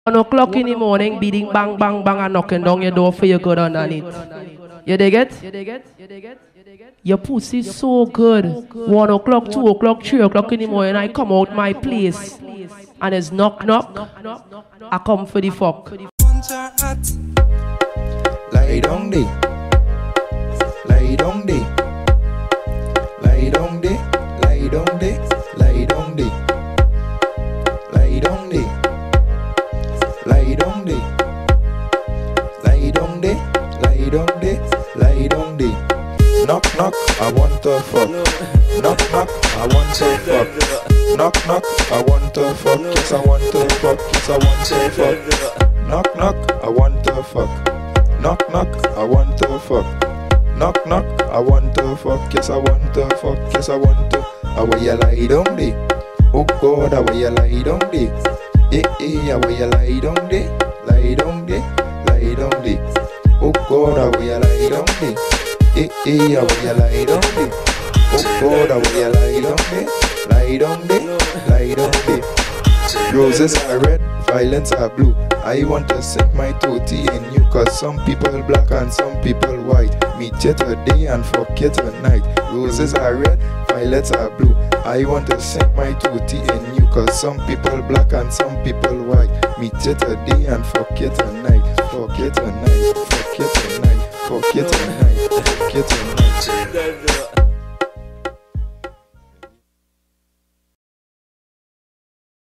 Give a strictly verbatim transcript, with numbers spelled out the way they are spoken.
One o'clock in the morning, beating bang, bang, bang, and knocking down your door for you good underneath. You dig it? Your pussy so good. One o'clock, two o'clock, three o'clock in the morning, I come out my place. And it's knock, knock. I come for the fuck. Lie down there. Lie down there. Lie down there. Lie down there. Lie down there. Lie down there. Lie down there. Lie down there. Lie down there. Lie down there. Knock knock, I want to fuck. Knock knock, I want to fuck. Knock knock, I want to fuck. Yes, I want to fuck. Yes, I want to fuck. Knock knock, I want to fuck. Knock knock, I want to fuck. Knock knock, I want to fuck. Yes, I want to fuck. Yes, I want to. How will you lie down there? Oh God, how will you lie down there? Eh eh, how will you lie down there? Lie down there, lie down there. Oh God, how will you lie down there? Eh eh, how will you lie down there? Oh God, how will you lie down there? Lie down there, lie down there. Roses are red, violets are blue. I want to sink my tootie in you, cause some people black and some people white. Meet you today and fuck you tonight. Roses are red, violets are blue. I want to sink my tootie in you, cause some people black and some people white. Meet you today and fuck you tonight. Fuck you tonight, fuck you tonight, fuck you tonight, fuck you tonight.